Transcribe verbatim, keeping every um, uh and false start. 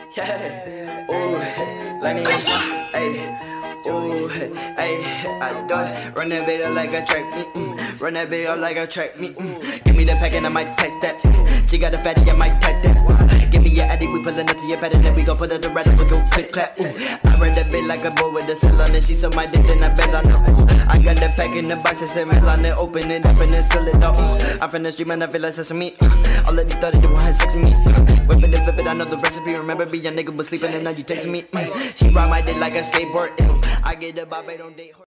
Yeah, ooh, Lenny, ayy, ooh, ayy, I do it. Run that video like a track, mm-mm. Run that video like a track, mm-mm. Give me the pack and I might pack that. She got a fatty, I might pack that. Give me your addy, we pullin' up to your pattern, then we gon' put it around and we gon' click clap. Ooh. I run that bit like a boy with a cell on it. She saw my dick, then I fell on her. Ooh. I got the pack in the box, I said mail on it, open it up and then seal it up. Ooh. I'm from the street, man, I feel like sesame. All of these thought they want sex with me. Whip it and flip it, I know the recipe. Remember me, your nigga was sleeping and now you texting me. She ride my dick like a skateboard. I get the bob, I don't date her.